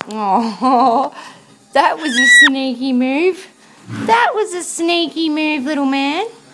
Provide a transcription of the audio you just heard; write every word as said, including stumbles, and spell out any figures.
Oh, that was a sneaky move. That was a sneaky move, little man.